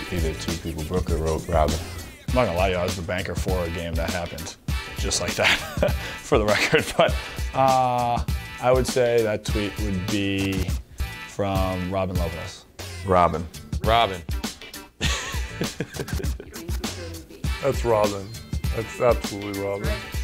either two people. Brooker wrote Robin. I'm not gonna lie to you, I was the banker for a game that happened just like that, for the record. But I would say that tweet would be from Robin Lopez. Robin. Robin. That's Robin. That's absolutely Robin.